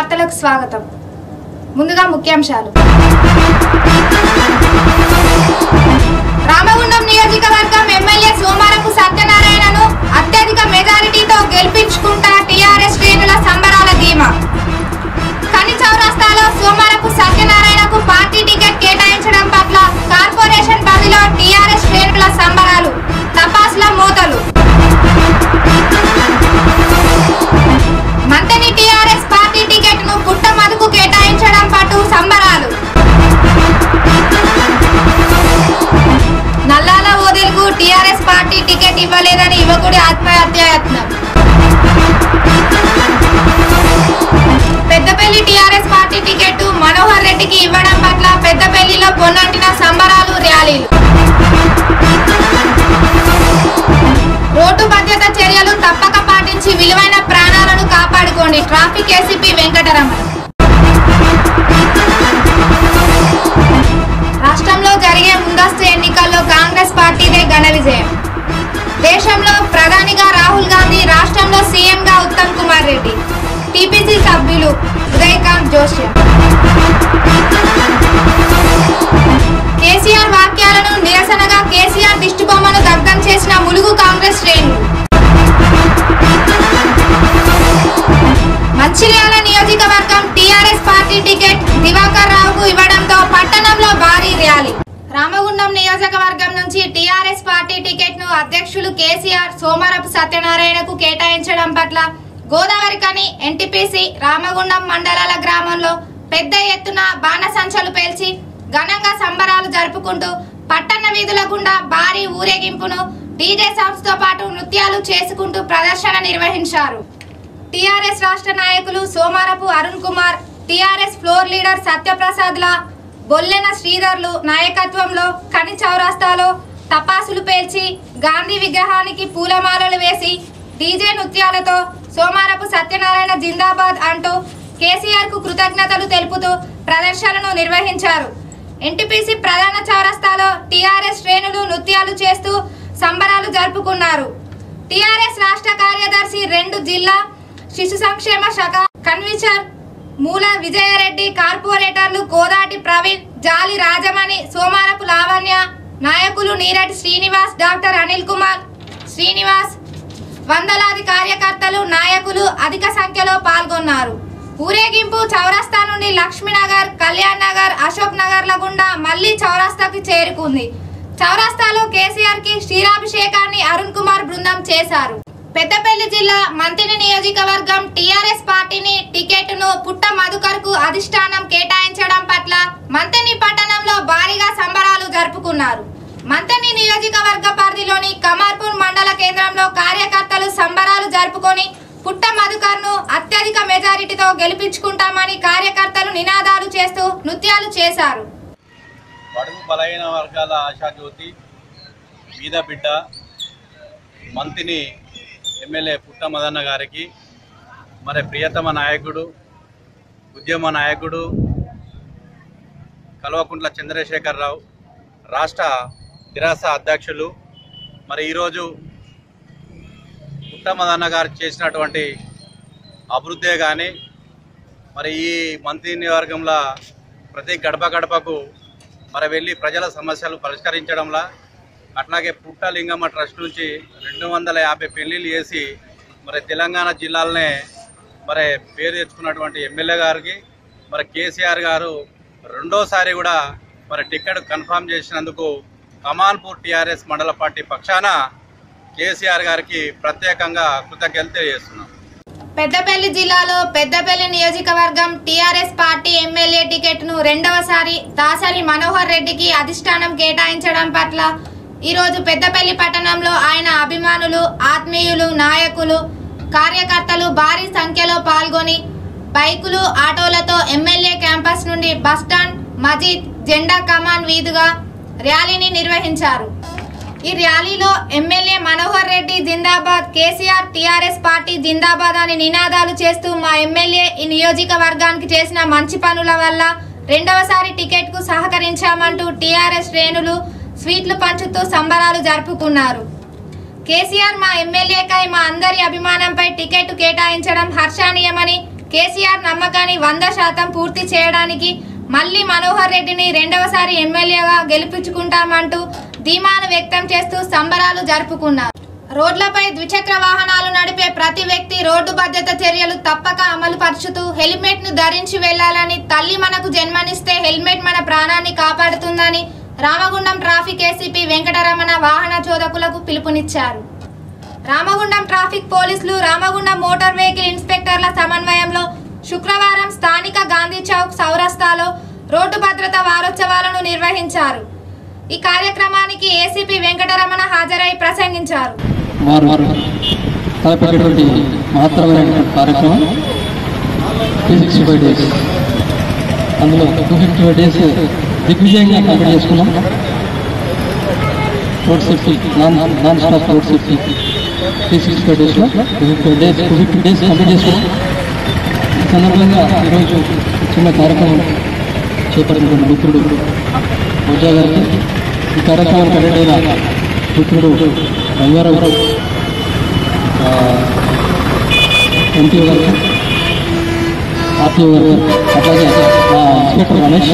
వార్తలకు స్వాగతం. ముందుగా ముఖ్యాంశాలు. రామగుండం నియోజకవర్గం ఎమ్మెల్యే సోమారపు సత్యనారాయణను అత్యధిక మెజారిటీతో గెలిపించుకుంటా టీఆర్ఎస్ శ్రేణుల సంబరాల ధీమా. కని చౌరస్తాలో సోమారపు సత్యనారాయణకు పార్టీ టికెట్ కేటాయించడం పట్ల కార్పొరేషన్ పరిధిలో టీఆర్ఎస్ శ్రేణుల సంబరాలు, తపాసుల మోతలు. మంతని టీఆర్ఎస్ పార్టీ టికెట్ ను పుట్ట మధుకు కేటాయించడం పట్టు సంబరాలు. నల్లాల ఓదెలకు టీఆర్ఎస్ పార్టీ టికెట్ ఇవ్వలేదని యువకుడి ఆత్మహత్యాయత్నం. Peddapalli TRS party ticket Manohar రెడ్డికి ఇవ్వడం పట్ల పెద్దపల్లిలో పొన్నంటిన సంబరాలు, ర్యాలీలు. రోడ్డు భద్రత చర్యలు తప్పక పాటించి విలువైన ప్రాణాలను కాపాడుకోండి. Traffic ACP Venkataramana. రాష్ట్రంలో జరిగే ముందస్తు ఎన్నికల్లో కాంగ్రెస్ పార్టీదే ఘన విజయం. దేశంలో ప్రధానిగా రాహుల్ గాంధీ, రాష్ట్రంలో సీఎంగా ఉత్తమ్ కుమార్ రెడ్డి, టీపీసీ సభ్యులు ఉదయకాంత్ జోషి. కేసీఆర్ వాక్యాలను నిరసనగా కేసీఆర్ దిష్టిబొమ్మను దగ్ధం చేసిన ములుగు కాంగ్రెస్ శ్రేణులు. మంచిర్యాల నియోజకవర్గం టీఆర్ఎస్ పార్టీ టికెట్ దివాకర్ రావుకు ఇవ్వడంతో పట్టణంలో భారీ ర్యాలీ. రామగుండం నియోజకవర్గం నుంచి టీఆర్ఎస్ పార్టీ టికెట్ ను అధ్యక్షులు కేసీఆర్ సోమారపు సత్యనారాయణకు కేటాయించడం పట్ల గోదావరికని ఎన్టీపీసీ రామగుండం మండలాల గ్రామంలో పెద్ద ఎత్తున బాణసంచలు పేల్చి ఘనంగా సంబరాలు జరుపుకుంటూ పట్టణ వీధుల గుండా భారీ ఊరేగింపును డీజే సాంగ్స్ తో పాటు నృత్యాలు చేసుకుంటూ ప్రదర్శన నిర్వహించారు. టీఆర్ఎస్ రాష్ట్ర నాయకులు సోమారపు అరుణ్ కుమార్, టీఆర్ఎస్ ఫ్లోర్ లీడర్ సత్యప్రసాద్ లా, బొల్లెన శ్రీధర్లు నాయకత్వంలో కని చౌరస్తాలో తపాసులు పేల్చి గాంధీ విగ్రహానికి పూలమాలలు వేసి డీజే నృత్యాలతో సోమారపు సత్యనారాయణ జిందాబాద్ అంటూ కేసీఆర్ కు కృతజ్ఞతలు తెలుపుతూ ప్రదర్శనను నిర్వహించారు. ఎన్టీపీసీ ప్రధాన చౌరస్తాలో టీఆర్ఎస్ శ్రేణులు నృత్యాలు చేస్తూ సంబరాలు జరుపుకున్నారు. టీఆర్ఎస్ రాష్ట్ర కార్యదర్శి 2 జిల్లా శిశు సంక్షేమ శాఖ కన్వీనర్ మూల విజయారెడ్డి, కార్పొరేటర్లు కోదాటి ప్రవీణ్, జాలి రాజమణి, సోమారపు లావణ్య, నాయకులు నీరటి శ్రీనివాస్, డాక్టర్ అనిల్ కుమార్ శ్రీనివాస్, వందలాది కార్యకర్తలు, నాయకులు అధిక సంఖ్యలో పాల్గొన్నారు. ఊరేగింపు చౌరస్తా నుండి లక్ష్మీనగర్, కళ్యాణ్ నగర్, అశోక్ నగర్ల గుండా మళ్లీ చౌరస్తాకి చేరుకుంది. చౌరస్తాలో కేసీఆర్ కి క్షీరాభిషేకాన్ని అరుణ్ కుమార్ బృందం చేశారు. పెద్దపల్లి జిల్లా మంతిని నియోజకవర్గం టీఆర్ఎస్ పార్టీని టికెట్ ను పుట్ట మధుకర్ కు అధిష్టానం కేటాయించడం పట్ల మంతిని పట్టణంలో భారీగా సంబరాలు జరుపుకున్నారు. మంతిని నియోజకవర్గ పరిధిలోని కమార్పూర్ మండల కేంద్రంలో కార్యకర్తలు సంబరాలు జరుపుకొని పుట్ట మధుకర్ ను అత్యధిక మెజారిటీతో గెలిపించుకుంటామని కార్యకర్తలు నినాదాలు చేస్తూ నృత్యాలు చేశారు. బడుగు బలహీన వర్గాల ఆశాజ్యోతి, బీద బిడ్డ మంతిని ఎమ్మెల్యే పుట్ట మదన్న గారికి, మరి ప్రియతమ నాయకుడు, ఉద్యమ నాయకుడు కల్వకుంట్ల చంద్రశేఖరరావు, రాష్ట్ర తెరాస అధ్యక్షులు, మరి ఈరోజు పుట్ట మదన్న గారు చేసినటువంటి అభివృద్ధే కానీ, మరి ఈ మంత్రి నియోజకవర్గంలో ప్రతి గడప గడపకు మరి వెళ్ళి ప్రజల సమస్యలు పరిష్కరించడంలా, అట్లాగే పుట్ట లింగమ్మ ట్రస్ట్ నుంచి 250 పెళ్లిళ్ళు చేసి మరి తెలంగాణ జిల్లాలనే మరి పేరు తెచ్చుకున్నటువంటి ఎమ్మెల్యే గారికి, మరి కేసీఆర్ గారు రెండోసారి కూడా మరి టికెట్ కన్ఫర్మ్ చేసినందుకు కమాన్పూర్ టీఆర్ఎస్ మండల పార్టీ పక్షాన కేసీఆర్ గారికి ప్రత్యేకంగా కృతజ్ఞతలు తెలియజేస్తున్నాం. పెద్దపల్లి జిల్లాలో పెద్దపల్లి నియోజకవర్గం టీఆర్ఎస్ పార్టీ ఎమ్మెల్యే టికెట్ ను రెండవసారి దాసరి మనోహర్ రెడ్డికి అధిష్టానం కేటాయించడం పట్ల ఈరోజు పెద్దపల్లి పట్టణంలో ఆయన అభిమానులు, ఆత్మీయులు, నాయకులు, కార్యకర్తలు భారీ సంఖ్యలో పాల్గొని బైకులు, ఆటోలతో ఎమ్మెల్యే క్యాంపస్ నుండి బస్టాండ్, మజీద్, జెండా కమాన్ వీధుగా ర్యాలీని నిర్వహించారు. ఈ ర్యాలీలో ఎమ్మెల్యే మనోహర్ రెడ్డి జిందాబాద్, కేసీఆర్ టీఆర్ఎస్ పార్టీ జిందాబాద్ అని నినాదాలు చేస్తూ మా ఎమ్మెల్యే ఈ నియోజకవర్గానికి చేసిన మంచి పనుల వల్ల రెండవసారి టికెట్ కు సహకరించామంటూ టీఆర్ఎస్ శ్రేణులు స్వీట్లు పంచుతూ సంబరాలు జరుపుకున్నారు. కేసీఆర్ మా ఎమ్మెల్యేకై మా అందరి అభిమానంపై టికెట్ కేటాయించడం హర్షణీయమని కేసీఆర్ నమ్మకాన్ని 100% పూర్తి చేయడానికి మళ్లీ మనోహర్ రెడ్డిని రెండవసారి ఎమ్మెల్యేగా గెలిపించుకుంటామంటూ ధీమాను వ్యక్తం చేస్తూ సంబరాలు జరుపుకున్నారు. రోడ్లపై ద్విచక్ర వాహనాలు నడిపే ప్రతి వ్యక్తి రోడ్డు భద్రత చర్యలు తప్పక అమలు పరుచుతూ హెల్మెట్ ను ధరించి వెళ్లాలని, తల్లి మనకు జన్మనిస్తే హెల్మెట్ మన ప్రాణాన్ని కాపాడుతుందని రామగుండం ట్రాఫిక్ ఏసీపీ వెంకటరమణ వాహన చోదకులకు పిలుపునిచ్చారు. రామగుండం ట్రాఫిక్ పోలీసులు రామగుండం మోటార్ వెహికల్ ఇన్స్పెక్టర్ల సమన్వయంలో శుక్రవారం స్థానిక గాంధీ చౌక్ చౌరస్తాలో రోడ్డు భద్రత వారోత్సవాలను నిర్వహించారు. ఈ కార్యక్రమానికి ఏసీపీ వెంకటరమణ హాజరై ప్రసంగించారు. అందులో 255 డేస్ దిగ్విజయంగా కంప్లీట్ చేసుకున్నాం. Road safety non stop road safety 365 డేస్లో 250 డేస్ కంప్లీట్ చేసుకున్నాం. ఈ సందర్భంగా ఈరోజు చిన్న కార్యక్రమం చేపట్టినటువంటి మిత్రుడు రోజా గారికి, ఈ కార్యక్రమానికి అటెండ్ అయిన మిత్రుడు బంగారావు గారు, ఎంపీ గారు, ఆర్టీఓ గారు, అట్లాగే inspector Ramesh,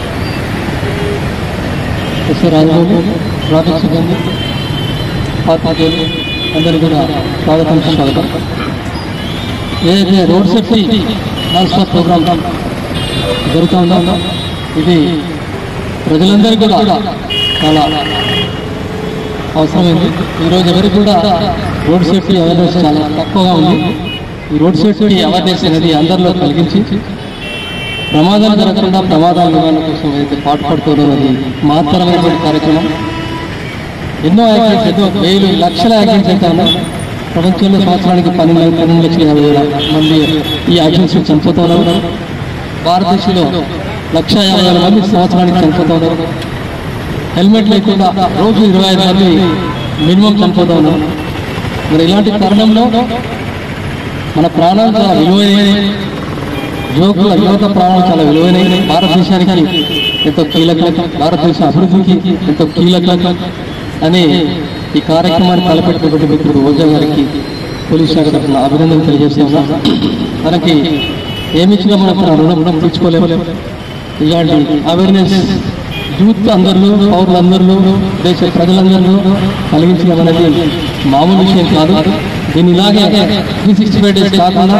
SI Rajababu, traffic సిబ్బంది, పాత్రికేయులు అందరికీ కూడా స్వాగతం. ఏదైతే road safety non stop programme జరుగుతూ ఉందో ఇది ప్రజలందరికీ కూడా చాలా అవసరమైంది. ఈరోజు ఎవరికి కూడా రోడ్ సేఫ్టీ అవేర్నెస్ చాలా తక్కువగా ఉంది. ఈ రోడ్ సేఫ్టీ అవేర్నెస్ అనేది అందరిలో కలిగించి ప్రమాదాలు జరగకుండా ప్రమాదాల నివారణ కోసం ఏదైతే పాటుపడుతున్నారో అది మహత్తరమైనటువంటి కార్యక్రమం. ఎన్నో యాక్సిడెంట్స్, ఎన్నో వేలు లక్షల యాక్సిడెంట్స్ అయితే ఉన్నాయి. ప్రపంచంలో సంవత్సరానికి 12,50,000 మంది ఈ యాక్సిడెంట్స్ చనిపోతూ ఉన్నారు. భారతదేశంలో 150,000 మంది సంవత్సరానికి చనిపోతూ ఉన్నారు. హెల్మెట్ లేకుండా రోజు 25 మంది మినిమం చనిపోతూ ఉన్నారు. మరి ఇలాంటి తరుణంలో మన ప్రాణాలు చాలా విలువైనవి, యువత ప్రాణాలు చాలా విలువైనవి. భారతదేశానికి ఎంతో కీలకం, భారతదేశ అభివృద్ధికి ఎంతో కీలకం అని ఈ కార్యక్రమాన్ని తలపెట్టినటువంటి మిత్రుడు రోజా గారికి పోలీస్ శాఖ తరఫున అభినందనలు తెలియజేస్తూ ఉన్నాం. మనకి ఏమిచ్చినా మనం రుణం తీర్చుకోలేము. ఇలాంటి అవేర్నెస్ యూత్ అందరిలో, పౌరులందరిలో, దేశ ప్రజలందరిలో కలిగించడం అనేది మామూలు విషయం కాదు. దీన్ని ఇలాగే 365 డేస్ కాకుండా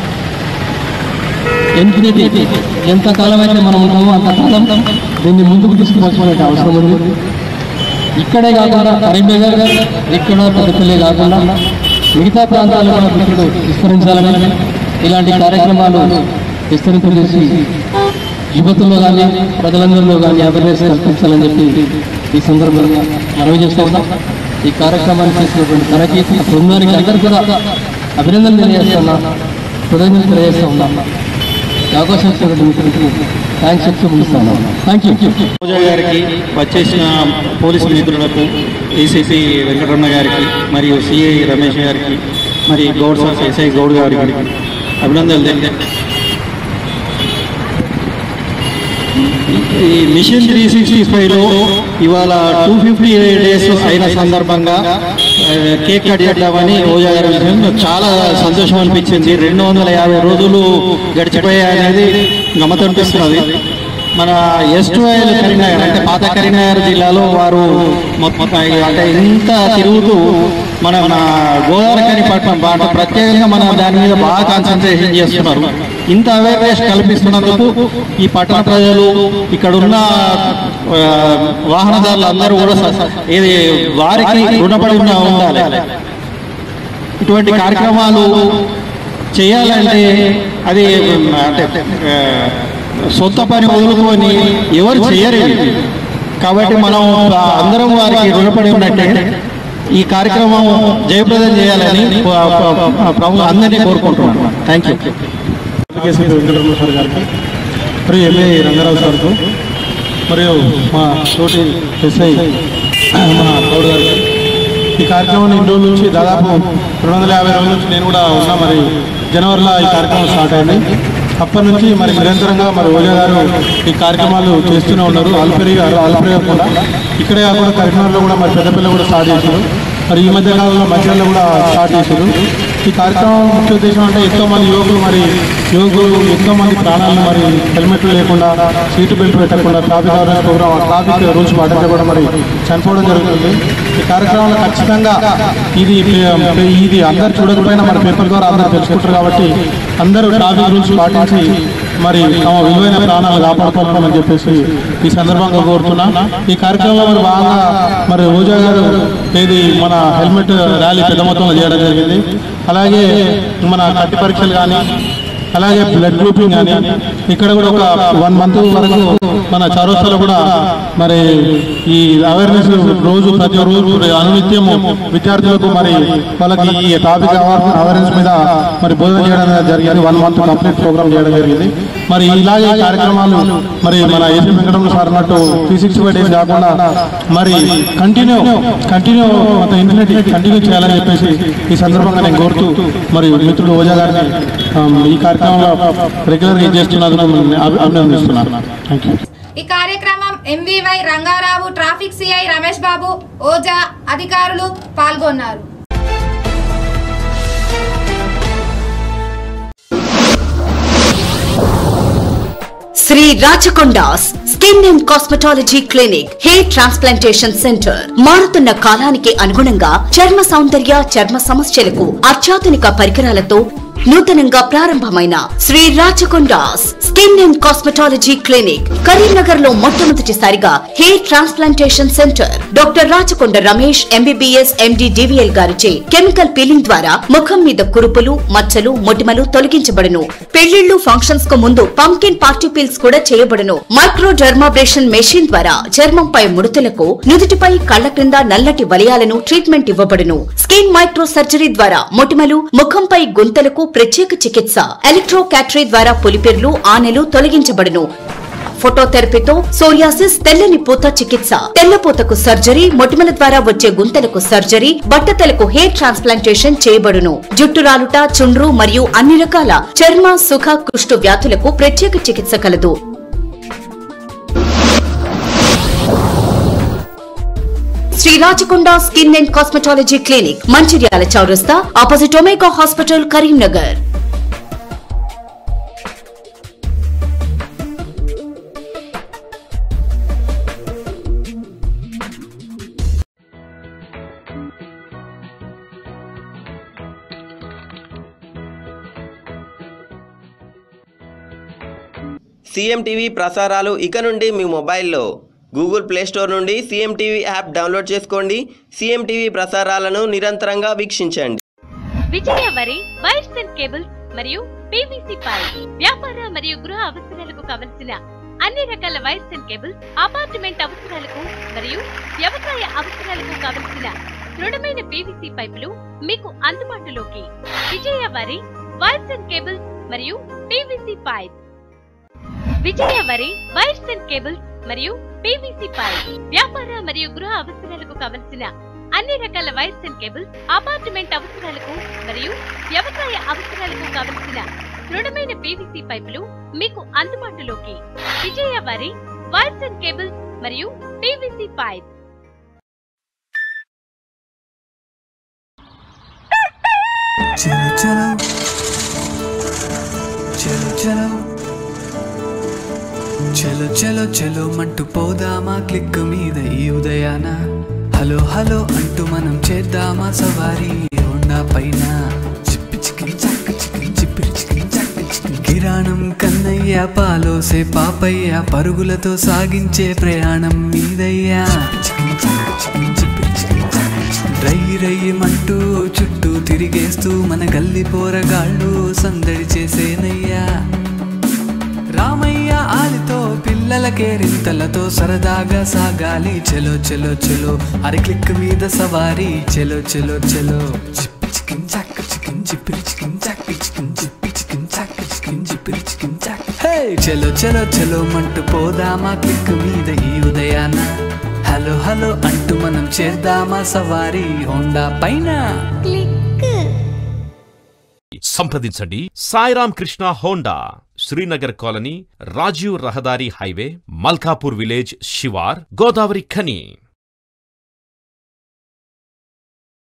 ఎంతకాలం అయితే మనం ఉంటామో అంతకాలం దీన్ని ముందుకు తీసుకోవాల్సిన అవసరం ఉంది. ఇక్కడే కాకుండా కరీంనగర్, ఇక్కడ పెద్దపల్లి కాకుండా మిగతా ప్రాంతాల్లో కూడా మిత్రుడు విస్తరించాలని, ఇలాంటి కార్యక్రమాలు విస్తరింపజేసి యువతుల్లో కానీ ప్రజలందరిలో కానీ అవేర్నెస్ కల్పించాలని చెప్పి ఈ సందర్భంగా మనవి చేస్తూ ఉన్నాం. ఈ కార్యక్రమాన్ని చేసినటువంటి తనకి, బృందానికి అందరికీ కూడా అభినందనలు తెలియజేస్తున్నా, కృతజ్ఞతలు తెలియజేస్తూ ఉన్నాం. అవకాశం ఇచ్చినటువంటి మిత్రులకు థ్యాంక్స్ చెప్తూ ముగిస్తున్నాం. Thank you. రోజా గారికి, వచ్చేసిన పోలీసు మిత్రులకు, ఏసీపీ వెంకటరమణ గారికి, మరియు సిఐ రమేష్ గారికి, మరి గౌడ్ సార్ ఎస్ఐ గౌడ్ గారికి అభినందనలు తెలియజేస్తాను. ఈ మిషన్ 365లో ఇవాళ 250 డేస్ అయిన సందర్భంగా కేక్ కట్ చేద్దామని రోజా గారు చాలా సంతోషం అనిపించింది. 250 రోజులు గడిచిపోయాయనేది గమనిస్తున్నది. మన ఎస్టుఐఎల్ కరీంనగర్ అంటే పాత కరీంనగర్ జిల్లాలో వారు మొత్తం అంటే ఇంత తిరుగుతూ మన గోదావరి పట్టణం ప్రత్యేకంగా మన దాని మీద బాగా కాన్సన్ట్రేషన్ చేస్తున్నారు. ఇంత అవేర్నెస్ కల్పిస్తున్నందుకు ఈ పట్టణ ప్రజలు, ఇక్కడ ఉన్న వాహనదారులు అందరూ కూడా ఇది వారికి రుణపడి ఉండాలి. ఇటువంటి కార్యక్రమాలు చేయాలంటే అది అంటే సొంత పని వదులుకొని ఎవరు చేయరు. కాబట్టి మనం అందరం వారికి రుణపడి ఉన్నట్టే ఈ కార్యక్రమం జయప్రదం చేయాలని అందరినీ కోరుకుంటున్నాను. Thank you. వెంకటరమణ సార్ గారికి, మరియు ఎంఏ రంగారావు సార్కు, మరియు మా తోటి ఎస్ఐ మా గౌడ్ గారికి. ఈ కార్యక్రమం ఇన్ని రోజుల నుంచి దాదాపు 250 రోజుల నుంచి నేను కూడా ఉన్నా. మరి జనవరిలో ఈ కార్యక్రమం స్టార్ట్ అయింది. అప్పటి నుంచి మరి నిరంతరంగా మరి రోజా గారు ఈ కార్యక్రమాలు చేస్తూనే ఉన్నారు. అల్పరి గారు కూడా ఇక్కడే కాకుండా కరీంనగర్లో కూడా మరి పెద్దపల్లి కూడా స్టార్ట్ చేశారు. మరి ఈ మధ్య కాలంలో మధ్యలో కూడా స్టార్ట్ చేశారు. ఈ కార్యక్రమం ముఖ్య ఉద్దేశం అంటే ఎంతోమంది యువకులు ఎంతోమంది ప్రాణాలను మరి హెల్మెట్లు లేకుండా సీటు బెల్ట్ పెట్టకుండా traffic awareness programme traffic rules పాటించకుండా మరి చనిపోవడం జరుగుతుంది. ఈ కార్యక్రమంలో ఖచ్చితంగా ఇది అందరు చూడకపోయినా మన పేపర్ ద్వారా అందరూ తెలుసుకుంటారు కాబట్టి అందరూ ట్రాఫిక్ రూల్స్ పాటించి మరి తమ విలువైన ప్రాణాలు కాపాడుకోవాలని చెప్పేసి ఈ సందర్భంగా కోరుతున్నా. ఈ కార్యక్రమంలో మరి బాగా మరి రోజా గారు మన హెల్మెట్ ర్యాలీ పెద్ద మొత్తంలో చేయడం జరిగింది. అలాగే మన కట్టి పరీక్షలు కానీ అలాగే బ్లడ్ గ్రూపింగ్ కానీ ఇక్కడ కూడా ఒక 1 month వరకు మన చౌరస్తాలో కూడా మరి ఈ అవేర్నెస్ ప్రతి రోజు అనునిత్యము విద్యార్థులకు మరి వాళ్ళకి ఈ టాపిక్ అవేర్నెస్ మీద మరి బోధన చేయడం జరిగింది. 1 month కంప్లీట్ ప్రోగ్రామ్ చేయడం జరిగింది. మరి ఇలాగే కార్యక్రమాలు మరి మన ఏపీ వెంకటరమణ సార్ అన్నట్టు 365 days కాకుండా మరి కంటిన్యూ ఇంటర్నెట్ కంటిన్యూ చేయాలని చెప్పేసి ఈ సందర్భంగా నేను కోరుతూ మరి మిత్రుడు ఓజా గారిని ఈ కార్యక్రమంలో రెగ్యులర్గా చేస్తున్నందుకు అభినందిస్తున్నాను. Thank you. ఈ కార్యక్రమం MVI Rangarao, traffic CI Ramesh Babu, ఓజా అధికారులు పాల్గొన్నారు. Shri Rachakonda's skin and cosmetology clinic, hair transplantation centre. మారుతున్న కాలానికి అనుగుణంగా చర్మ సౌందర్య, చర్మ సమస్యలకు అత్యాధునిక పరికరాలతో నూతనంగా ప్రారంభమైన Shri Rachakonda's skin and cosmetology clinic Karimnagar లో మొట్టమొదటిసారిగా hair transplantation centre. Doctor Rachakonda Ramesh MBBS MD DVL గారిచే కెమికల్ పీలింగ్ ద్వారా ముఖం మీద కురుపులు, మచ్చలు, మొటిమలు తొలగించబడును. పెళ్లిళ్లు, ఫంక్షన్స్ కు ముందు పంకిన్ పార్టీ పీల్స్ కూడా చేయబడును. మైక్రో డర్మాబ్రేషన్ మెషిన్ ద్వారా చర్మంపై ముడతలకు, నుదుటిపై, కళ్ల క్రింద నల్లటి వలయాలను ట్రీట్మెంట్ ఇవ్వబడును. స్కిన్ మైక్రో సర్జరీ ద్వారా మొటిమలు, ముఖంపై గుంతలకు ప్రత్యేక చికిత్స. ఎలక్ట్రో క్యాటరీ ద్వారా పులిపిర్లు, ఆనెలు తొలగించబడును. ఫోటోథెరపీతో సోరియాసిస్, తెల్లని పూత చికిత్స, తెల్లపూతకు సర్జరీ, మొటిమల ద్వారా వచ్చే గుంతలకు సర్జరీ, బట్టతలకు హెయిర్ ట్రాన్స్ప్లాంటేషన్ చేయబడును. జుట్టు రాలుట, చుండ్రు మరియు అన్ని రకాల చర్మ, సుఖ, కుష్టు వ్యాధులకు ప్రత్యేక చికిత్స కలదు. Shri Rachakonda skin and cosmetology clinic, Mancherial చౌరస్తా, opposite Omega hospital, Karimnagar. CM TV ప్రసారాలు ఇక నుండి మీ మొబైల్లో గూగుల్ ప్లే స్టోర్ నుండి సీఎం టీవీ యాప్ డౌన్లోడ్ చేసుకోండి. సీఎం టీవీ ప్రసారాలను నిరంతరంగా వీక్షించండి. Vijaya Vari wires and cables మరియు పీవీసీ పైప్, వ్యాపార మరియు గృహ అవసరాలకు కావలసిన అన్ని రకాల వైర్స్ అండ్ కేబుల్స్, అపార్ట్మెంట్ అవసరాలకు మరియు వ్యవసాయ అవసరాలకు కావలసిన దృఢమైన పీవీసీ పైపులు మీకు అందుబాటులోకి. Vijaya Vari wires and cables మరియు PVC pipe. Vijaya Vari wires and cables మరియు పీవీసీ పైప్, వ్యాపార మరియు గృహ అవసరాలకు కావలసిన అన్ని రకాల వైర్స్ అండ్ కేబుల్స్, అపార్ట్మెంట్ అవసరాలకు మరియు వ్యవసాయ అవసరాలకు కావలసిన దృఢమైన పీవీసీ పైపులు మీకు అందుబాటులోకి. Vijaya Vari wires and cables మరియు పీవీసీ పైప్. చలో చలో చలో చలో చలో చలో చలో మంటూ పోదామా క్లిక్ మీద ఈ ఉదయాన. హలో హలో అంటూ మనం చేద్దామా సవారీ హోండా పైన. చిప్పి చికిరి చక్క చికిరి చిప్పిరి చికిరి చక్క చికిరి. కిరాణం కన్నయ్య, పాలోసే పాపయ్య, పరుగులతో సాగించే ప్రయాణం మీదయ్యా. చికిరి చక్క చికిరి చిప్పిరి చికిరి చక్క. రై రయ్యమంటూ చుట్టూ తిరిగేస్తూ మన గల్లి పోరగాళ్ళు సందడి చేసేనయ్యా. రామయ్య ఆలితో పిల్లల కేరింతలతో సరదాగా సాగాలి. చలో చలో చలో అరి క్లిక్ మీద సవారీ. చలో చలో చలో చిప్పి చికిన్ చాక్ చికిన్ చిప్పిరి చికిన్ చాక్ చికిన్ చిప్పి చికిన్ చాక్ చికిన్ చిప్పిరి చికిన్ చాక్. హే చలో చలో చలో మంటూ పోదామా క్లిక్ మీద ఈ ఉదయాన. హలో హలో అంటూ మనం చేద్దామా సవారీ హోండా పైన. సంప్రదించండి సాయిరామ్ కృష్ణ హోండా, శ్రీనగర్ కాలనీ, రాజీవ్ రహదారి హైవే, మల్కాపూర్ విలేజ్, శివార్, గోదావరి ఖని.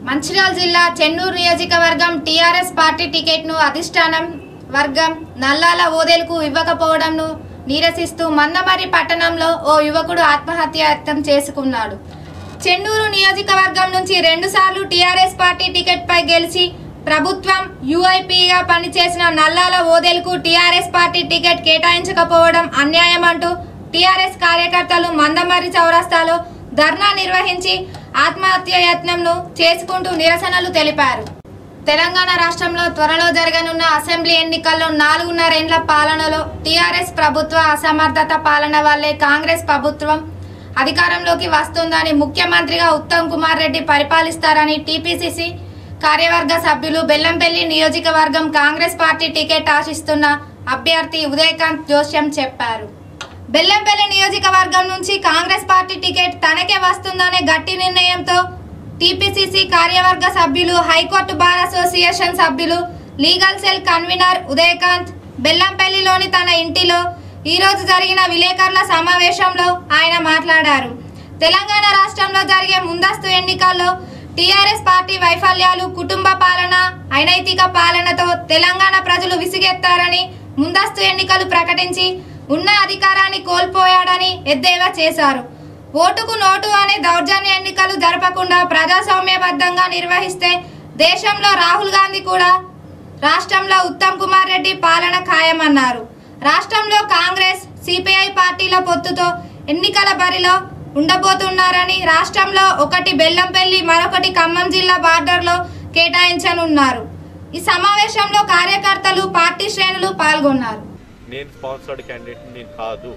మంచిర్యాల జిల్లా చెన్నూరు నియోజకవర్గం టీఆర్ఎస్ పార్టీ టికెట్ను అధిష్టానం వర్గం నల్లాల ఓదెలకు ఇవ్వకపోవడంను నిరసిస్తూ మందమర్రి పట్టణంలో ఓ యువకుడు ఆత్మహత్యాయత్నం చేసుకున్నాడు. చెన్నూరు నియోజకవర్గం నుంచి 2 సార్లు టీఆర్ఎస్ పార్టీ టికెట్ పై గెలిచి ప్రభుత్వం యూఐపీగా పనిచేసిన నల్లాల ఓదెలకు టీఆర్ఎస్ పార్టీ టికెట్ కేటాయించకపోవడం అన్యాయం అంటూ టీఆర్ఎస్ కార్యకర్తలు మందమర్రి చౌరస్తాలో ధర్నా నిర్వహించి ఆత్మహత్య యత్నంను చేసుకుంటూ నిరసనలు తెలిపారు. తెలంగాణ రాష్ట్రంలో త్వరలో జరగనున్న అసెంబ్లీ ఎన్నికల్లో 4.5 ఏళ్ల పాలనలో టీఆర్ఎస్ ప్రభుత్వ అసమర్థత పాలన వల్లే కాంగ్రెస్ ప్రభుత్వం అధికారంలోకి వస్తుందని ముఖ్యమంత్రిగా ఉత్తమ్ కుమార్ రెడ్డి పరిపాలిస్తారని టీపీసీసీ కార్యవర్గ సభ్యులు బెల్లంపల్లి నియోజకవర్గం కాంగ్రెస్ పార్టీ టికెట్ ఆశిస్తున్న అభ్యర్థి ఉదయకాంత్ జోస్యం చెప్పారు. బెల్లంపల్లి నియోజకవర్గం నుంచి కాంగ్రెస్ పార్టీ టికెట్ తనకే వస్తుందనే గట్టి నిర్ణయంతో టీపీసీసీ కార్యవర్గ సభ్యులు, హైకోర్టు బార్ అసోసియేషన్ సభ్యులు, లీగల్ సెల్ కన్వీనర్ ఉదయకాంత్ బెల్లంపల్లిలోని తన ఇంటిలో ఈరోజు జరిగిన విలేకరుల సమావేశంలో ఆయన మాట్లాడారు. తెలంగాణ రాష్ట్రంలో జరిగే ముందస్తు ఎన్నికల్లో టీఆర్ఎస్ పార్టీ వైఫల్యాలు, కుటుంబ పాలన, అనైతిక పాలనతో తెలంగాణ ప్రజలు విసిగెత్తారని ముందస్తు ఎన్నికలు ప్రకటించి ఉన్న అధికారాన్ని కోల్పోయాడని ఎద్దేవా చేశారు. ఓటుకు నోటు అనే దౌర్జన్య ఎన్నికలు జరపకుండా ప్రజాస్వామ్యబద్ధంగా నిర్వహిస్తే దేశంలో రాహుల్ గాంధీ కూడా రాష్ట్రంలో ఉత్తమ్ కుమార్ రెడ్డి పాలన ఖాయమన్నారు. రాష్ట్రంలో కాంగ్రెస్, సిపిఐ పార్టీల పొత్తుతో ఎన్నికల బరిలో ఉండబోతున్నారని, రాష్ట్రంలో ఒకటి బెల్లంపల్లి, మరొకటి ఖమ్మం జిల్లా బార్డర్లో కేటాయించనున్నారు. ఈ సమావేశంలో కార్యకర్తలు, పార్టీ శ్రేణులు పాల్గొన్నారు. నేను స్పాన్సర్డ్ క్యాండిడేట్ నేను కాదు,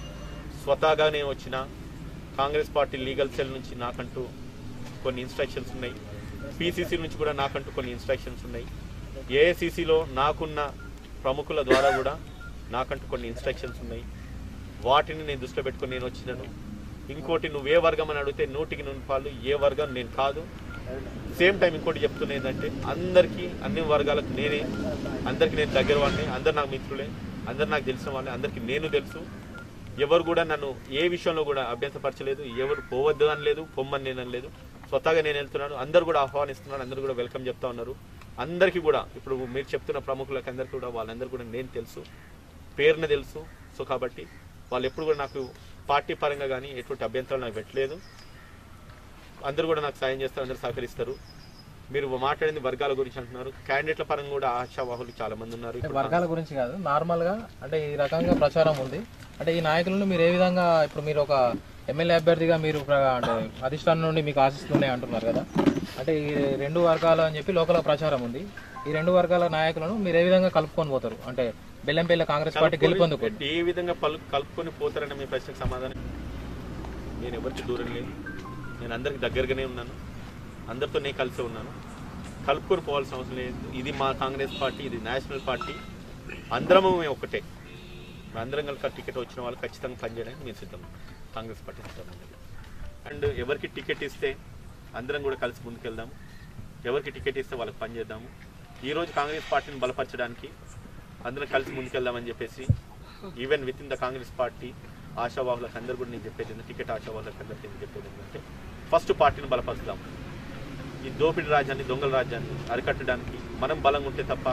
స్వతహాగా నేను వచ్చిన కాంగ్రెస్ పార్టీ లీగల్ సెల్ నుంచి నాకంటూ కొన్ని ఇన్స్ట్రక్షన్స్ ఉన్నాయి, పీసీసీ నుంచి కూడా నాకంటూ కొన్ని ఇన్స్ట్రక్షన్స్ ఉన్నాయి, ఏఐసీసీలో నాకున్న ప్రముఖుల ద్వారా కూడా నాకంటూ కొన్ని ఇన్స్ట్రక్షన్స్ ఉన్నాయి. వాటిని నేను దృష్టిలో పెట్టుకొని నేను వచ్చినాను. ఇంకోటి నువ్వే వర్గం అని అడిగితే 100% ఏ వర్గం నేను కాదు. సేమ్ టైం ఇంకోటి చెప్తున్నా ఏంటంటే అన్ని వర్గాలకు అందరికీ నేను దగ్గర వాడిని, అందరు నాకు మిత్రులే, అందరు నాకు తెలిసిన వాళ్ళే, అందరికీ నేను తెలుసు. ఎవరు కూడా నన్ను ఏ విషయంలో కూడా అభ్యంతరపరచలేదు, ఎవరు పోవద్దు అని లేదు, పొమ్మని నేను అనలేదు. స్వతహాగా నేను వెళ్తున్నాను, అందరు కూడా ఆహ్వానిస్తున్నాను, అందరు కూడా వెల్కమ్ చెప్తా ఉన్నారు. అందరికీ కూడా ఇప్పుడు మీరు చెప్తున్న ప్రముఖులకు అందరికీ కూడా వాళ్ళందరూ కూడా నేను తెలుసు, పేరున తెలుసు. సో కాబట్టి వాళ్ళు ఎప్పుడు కూడా నాకు పార్టీ పరంగా కానీ ఎటువంటి అభ్యంతరాలు నాకు పెట్టలేదు. అందరూ కూడా నాకు సాయం చేస్తారు, అందరూ సహకరిస్తారు. మీరు మాట్లాడింది వర్గాల గురించి అంటున్నారు, క్యాండిడేట్ల పరంగా కూడా ఆశావాహులు చాలా మంది ఉన్నారు. వర్గాల గురించి కాదు, నార్మల్ గా అంటే ఈ రకంగా ప్రచారం ఉంది. అంటే ఈ నాయకులను మీరు ఏ విధంగా, ఇప్పుడు మీరు ఒక ఎమ్మెల్యే అభ్యర్థిగా మీరు అంటే అధిష్టానం నుండి మీకు ఆశిస్తున్నాయి అంటున్నారు కదా, అంటే ఈ 2 వర్గాలు అని చెప్పి లోకల్ ప్రచారం ఉంది. ఈ 2 వర్గాల నాయకులను మీరు ఏ విధంగా కలుపుకొని పోతారు? అంటే బెల్లంపల్లి కాంగ్రెస్ పార్టీ గెలుపొందుకు ఏ విధంగా కలుపుకొని పోతారని మీ ప్రశ్నకు సమాధానం, నేను ఎవరికి దూరం లేదు, నేను అందరికి దగ్గరగానే ఉన్నాను, అందరితో నేను కలిసి ఉన్నాను. కలుపుకొని పోవాల్సిన అవసరం లేదు. ఇది మా కాంగ్రెస్ పార్టీ, ఇది నేషనల్ పార్టీ, అందరము మేము ఒకటే. అందరం కలిసి టికెట్ వచ్చిన వాళ్ళు ఖచ్చితంగా పనిచేయడానికి మేము సిద్ధం, కాంగ్రెస్ పార్టీ సిద్ధం. అండ్ ఎవరికి టికెట్ ఇస్తే అందరం కూడా కలిసి ముందుకెళ్దాము, ఎవరికి టికెట్ ఇస్తే వాళ్ళకి పనిచేద్దాము. ఈరోజు కాంగ్రెస్ పార్టీని బలపరచడానికి అందరం కలిసి ముందుకెళ్దామని చెప్పేసి even with in the Congress party ఆశావాహులకు అందరూ కూడా నేను చెప్పేది, టికెట్ ఆశావాహులకు అందరికీ నేను చెప్పేది ఏంటంటే ఫస్ట్ పార్టీని బలపరుస్తాం. ఈ దోపిడీ రాజ్యాన్ని, దొంగల రాజ్యాన్ని అరికట్టడానికి మనం బలంగా ఉంటే తప్ప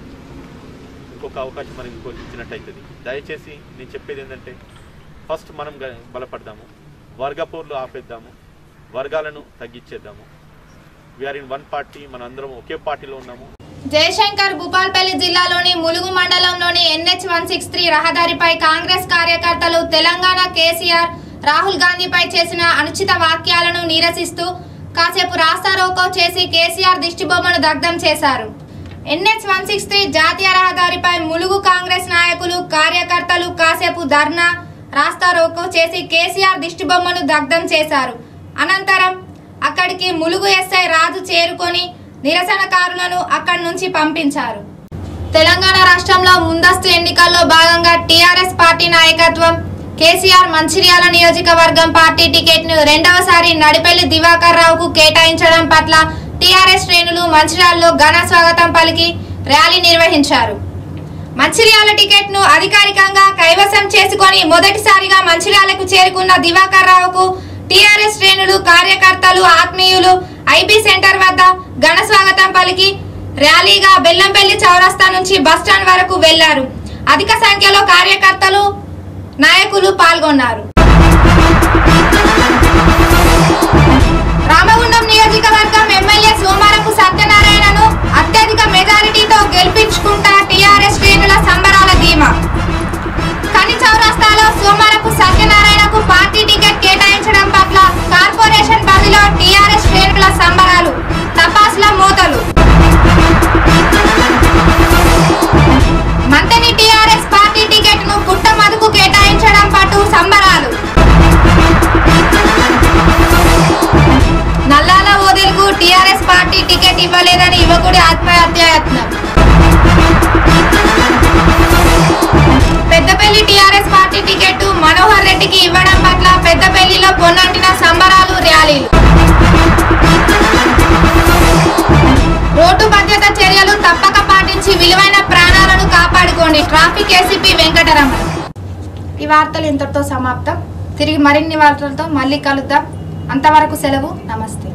ఇంకొక అవకాశం మనకి ఇంకోటి ఇచ్చినట్టయితుంది. దయచేసి నేను చెప్పేది ఏంటంటే ఫస్ట్ మనం బలపడదాము, వర్గపోర్లు ఆపేద్దాము, వర్గాలను తగ్గించేద్దాము. వీఆర్ ఇన్ వన్ పార్టీ, మనం అందరం ఒకే పార్టీలో ఉన్నాము. జయశంకర్ భూపాల్పల్లి జిల్లాలోని ములుగు మండలంలోని NH 163 రహదారిపై కాంగ్రెస్ కార్యకర్తలు తెలంగాణ కేసీఆర్, రాహుల్ గాంధీపై చేసిన అనుచిత వాక్యాలను నిరసిస్తూ కాసేపు రాస్తారోకో చేసి కేసీఆర్ దిష్టిబొమ్మను దగ్ధం చేశారు. NH 163 జాతీయ రహదారిపై ములుగు కాంగ్రెస్ నాయకులు, కార్యకర్తలు కాసేపు ధర్నా, రాస్తారోకో చేసి కేసీఆర్ దిష్టిబొమ్మను దగ్ధం చేశారు. అనంతరం అక్కడికి ములుగు ఎస్ఐ రాజు చేరుకొని నిరసనకారులను అక్కడి నుంచి పంపించారు. తెలంగాణ రాష్ట్రంలో ముందస్తు ఎన్నికల్లో భాగంగా టీఆర్ఎస్ పార్టీ నాయకత్వం కేసీఆర్ మంచిర్యాల నియోజకవర్గం పార్టీ టికెట్ ను 2వసారి నడిపెల్లి దివాకర్ రావుకు కేటాయించడం పట్ల టీఆర్ఎస్ శ్రేణులు మంచిర్యాలలో ఘన స్వాగతం పలికి ర్యాలీ నిర్వహించారు. మంచిర్యాల టికెట్ ను అధికారికంగా కైవసం చేసుకొని మొదటిసారిగా మంచిర్యాలకు చేరుకున్న దివాకర్ రావుకు టీఆర్ఎస్ శ్రేణులు, కార్యకర్తలు, ఆత్మీయులు ఐబీ సెంటర్ వద్ద ఘన స్వాగతం పలికి ర్యాలీగా బెల్లంపల్లి చౌరస్తా నుంచి బస్టాండ్ వరకు వెళ్లారు. అధిక సంఖ్యలో కార్యకర్తలు నాయకులు పాల్గొన్నారు. రామగుండం నియోజకవర్గం ఎమ్మెల్యే సోమారపు సత్యనారాయణను అత్యధిక మెజారిటీతో గెలిపించుకుంటా టీఆర్ఎస్ శ్రేణుల సంబరాల ధీమా. కని చౌరస్తాలో సోమారపు సత్యనారాయణకు పార్టీ టికెట్ కేటాయించడం పట్ల కార్పొరేషన్ పరిధిలో టీఆర్ఎస్ శ్రేణుల సంబరాలు, తపాసుల మోతలు. మంతని టీఆర్ఎస్ పార్టీ టికెట్ ను పుట్ట మధుకు కేటాయించడం పట్టు సంబరాలు. నల్లాల ఓదెలకు టీఆర్ఎస్ పార్టీ టికెట్ ఇవ్వలేదని యువకుడి ఆత్మహత్యాయత్నం. Peddapalli TRS party ticket Manohar రెడ్డికి ఇవ్వడం పట్ల పెద్దపల్లిలో పొన్నంటిన సంబరాలు, ర్యాలీలు. రోడ్డు భద్రత చర్యలు తప్పక పాటించి విలువైన ప్రాణాలను కాపాడుకోండి. Traffic ACP Venkataramana. ఈ వార్తలు ఇంతటితో సమాప్తం. తిరిగి మరిన్ని వార్తలతో మళ్ళీ కలుద్దాం. అంతవరకు సెలవు. నమస్తే.